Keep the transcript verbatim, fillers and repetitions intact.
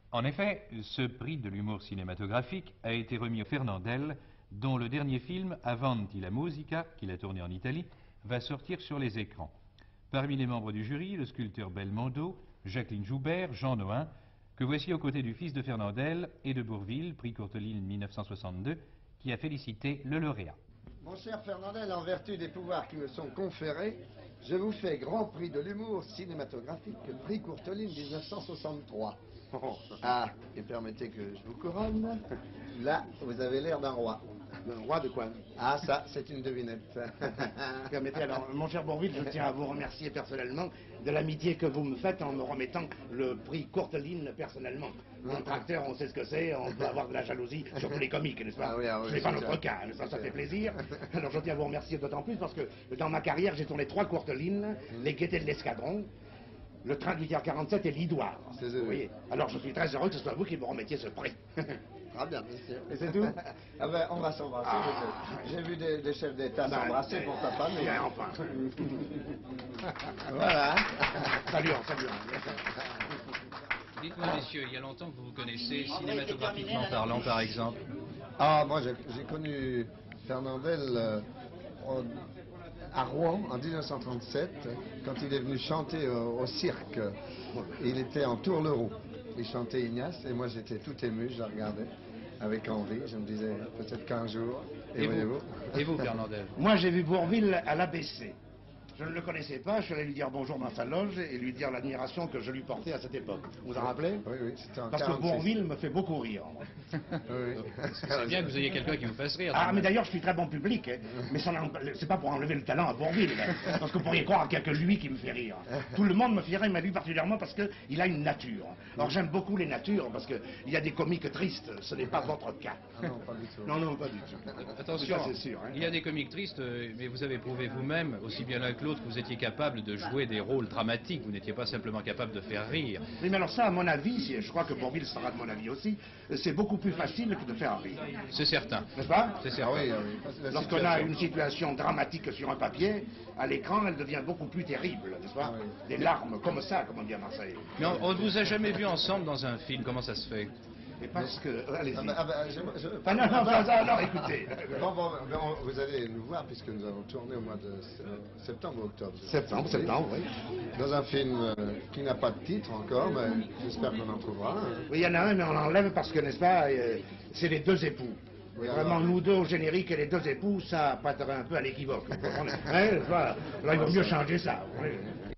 En effet, ce prix de l'humour cinématographique a été remis au Fernandel, dont le dernier film, Avanti la musica, qu'il a tourné en Italie, va sortir sur les écrans. Parmi les membres du jury, le sculpteur Belmondo, Jacqueline Joubert, Jean Nohain, que voici aux côtés du fils de Fernandel et de Bourvil, prix Courteline mille neuf cent soixante-deux, qui a félicité le lauréat. Mon cher Fernandel, en vertu des pouvoirs qui me sont conférés, je vous fais grand prix de l'humour cinématographique, prix Courteline mille neuf cent soixante-trois. Ah, et permettez que je vous couronne. Là, vous avez l'air d'un roi. Un roi de quoi? Ah, ça, c'est une devinette. Permettez alors, mon cher Bourvil, je tiens à vous remercier personnellement de l'amitié que vous me faites en me remettant le prix Courteline personnellement. Entre acteurs, on sait ce que c'est, on peut avoir de la jalousie, surtout les comiques, n'est-ce pas? Ah oui, ah oui, ce n'est pas c'est notre ça. cas, n'est-ce pas? Ça fait plaisir. Alors je tiens à vous remercier d'autant plus parce que dans ma carrière, j'ai tourné trois Courtelines, Les Gaîtés de l'Escadron, Le Train de huit heures quarante-sept et L'Idoire. Vous voyez. Alors je suis très heureux que ce soit vous qui me remettiez ce prix. Ah bien, bien sûr. Et c'est tout? Ah ben, on va s'embrasser. Ah. J'ai vu des, des chefs d'État Ben, s'embrasser, pourquoi pas, mais... Bien, enfin. Voilà. Saluons, saluons. Dites-moi, messieurs, il y a longtemps que vous vous connaissez, cinématographiquement parlant, par exemple. Ah, moi, j'ai j'ai connu Fernandel euh, au- à Rouen en mille neuf cent trente-sept, quand il est venu chanter au, au cirque. Il était en tourleroux. Il chantait Ignace, et moi j'étais tout ému, je le regardais avec envie. Je me disais, peut-être qu'un jour, et, Et voyez-vous. vous, et vous, Fernandel? Moi, j'ai vu Bourvil à l'A B C. Je ne le connaissais pas, je suis allé lui dire bonjour dans sa loge et lui dire l'admiration que je lui portais à cette époque. Vous vous en rappelez? Oui, oui, c'était en Parce que quarante-six. Bourvil me fait beaucoup rire. Oui, oui. C'est bien que vous ayez quelqu'un qui vous fasse rire. Ah, mais d'ailleurs, je suis très bon public, hein. Mais ça n'en- c'est pas pour enlever le talent à Bourvil. hein. Parce que vous pourriez croire qu'il n'y a que lui qui me fait rire. Tout le monde me fait rire, mais lui particulièrement parce qu'il a une nature. Alors j'aime beaucoup les natures, parce qu'il y a des comiques tristes, ce n'est pas votre cas. Ah non, pas du tout. Non, non, pas du tout. Attention, Ça, c'est sûr, hein. il y a des comiques tristes, euh, mais vous avez prouvé vous-même, aussi bien l'un que l'autre, que vous étiez capable de jouer des rôles dramatiques, vous n'étiez pas simplement capable de faire rire. Oui, mais alors ça, à mon avis, si- je crois que Bourvil sera de mon avis aussi, c'est beaucoup plus facile que de faire rire. C'est certain. N'est-ce pas? C'est Ah certain. oui, ah oui. Parce que la Lorsqu'on a situation- une situation dramatique sur un papier, à l'écran, elle devient beaucoup plus terrible, n'est-ce pas? Ah oui. Des larmes comme ça, comme on dit à Marseille. Mais on on ne vous a jamais vu ensemble dans un film, comment ça se fait? Et parce que... euh, Allez-y. Ah ben, ah ben, je- je- Ah non, non, non, non, non, écoutez. Bon, bon, ben, on- vous allez nous voir puisque nous avons tourné au mois de se- septembre ou octobre. je Septembre, pense. septembre, oui. Dans un film euh, qui n'a pas de titre encore, mais j'espère qu'on en trouvera un. Oui, il y en a un, mais on l'enlève parce que, n'est-ce pas, euh, c'est les deux époux. Oui, Vraiment, alors. nous deux au générique et les deux époux, ça prêterait un peu à l'équivoque. Vous comprenez? Hein, voilà. Alors, il vaut mieux changer ça. vous voyez.